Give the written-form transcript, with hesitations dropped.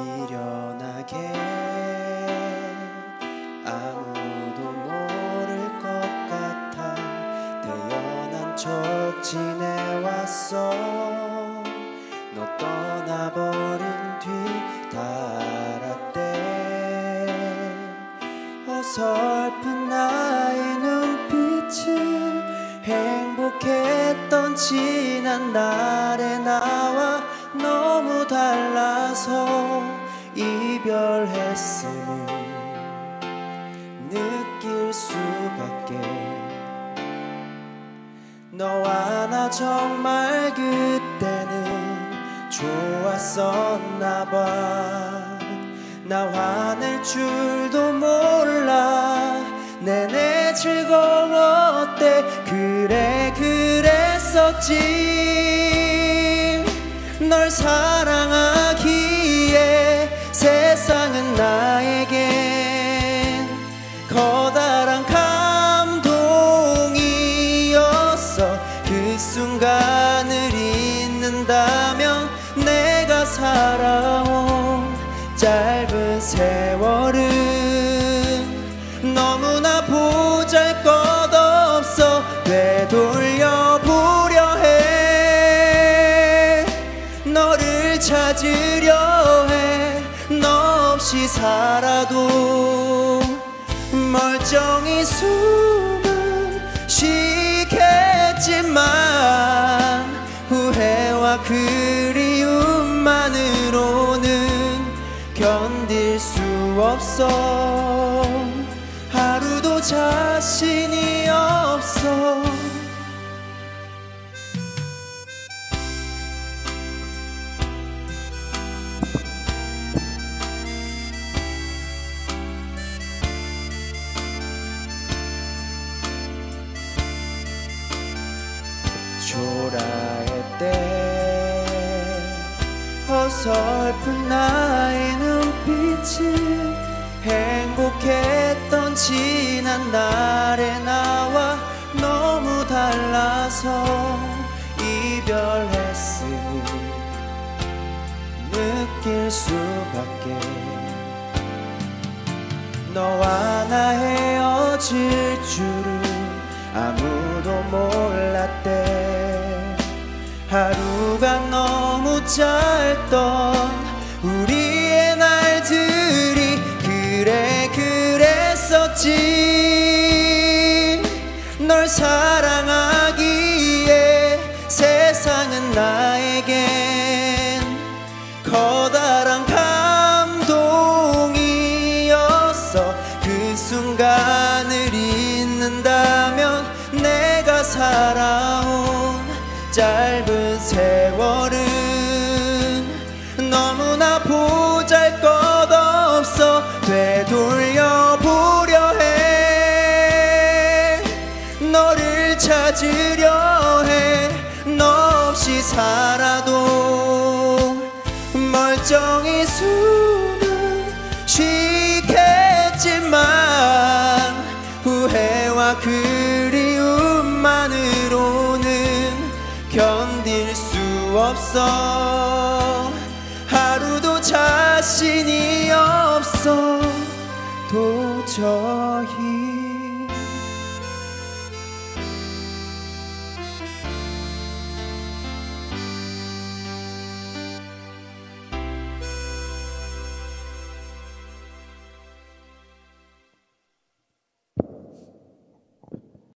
미련하게 아무도 모를 것 같아 태연한 척 지내왔어. 너 떠나버린 뒤 다 알았대. 어설픈 나의 눈빛은 행복했던 지난 날의 나와 너무 달라서 이별했음을 느낄 수밖에. 너와 나 정말 그때는 좋았었나봐. 나 화낼 줄도 몰라 내내 즐거웠대. 그래 그랬었지. 널 사랑하기에 세상은 나에겐 커다란 감동이었어. 그 순간을 잊는다면 내가 살아온 짧은 세월은 너무나 보잘것없어. 되돌려보려 해. 너를 찾으려 해. 너 없이 살아도 멀쩡히 숨은 쉬겠지만 후회와 그리움만으로는 견딜 수 없어. 하루도 자신이 없어. 초라했대. 어설픈 나의 눈빛은 행복했던 지난 날의 나와 너무 달라서 이별했음을 느낄 수밖에. 너와 나 헤어질 줄은 아무도 몰랐대. 하루가 너무 짧던 우리의 날들이 그래 그랬었지. 널 사랑하기에 세상은 나에겐 커다란 감동이었어. 그 순간을 잊는다면 내가 살아온 짧은 세월은 너무나 보잘것없어. 되돌려보려 해. 너를 찾으려 해. 너 없이 살아도 멀쩡히 숨은 쉬겠지만 후회와 그리움만으로는 견딜 수 없어. 하루도 자신이 없어 도저히.